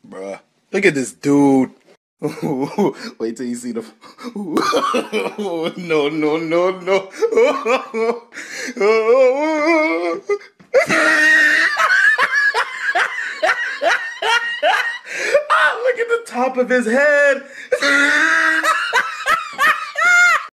Bruh. Look at this dude. Wait till you see the. No, no, no, no. Ah, look at the top of his head.